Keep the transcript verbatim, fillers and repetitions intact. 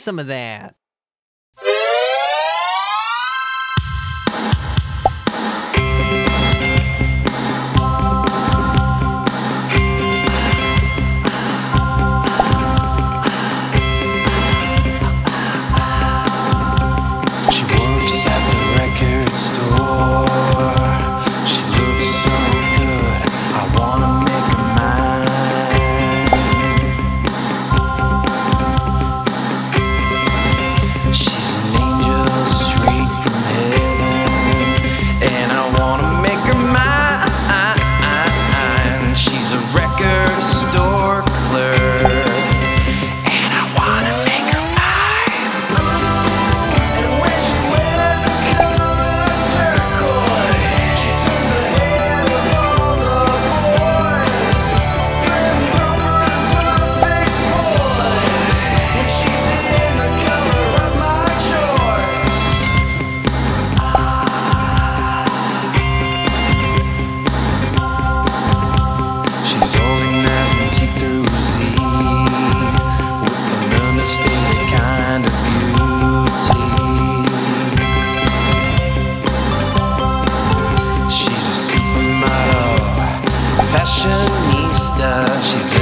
some of that. She works at the record store. She looks so good, I wanna make her mine. She's an angel straight from heaven, and I wanna make her mine. She's a record store clerk, and I wanna make her mine. And when she wears the color turquoise, she turns the head of all the boys. Prim, proper, and perfect poise. When she's in the color of my choice. She's holding as antique through Z, with an understated kind of beauty. She's a supermodel, fashionista. She's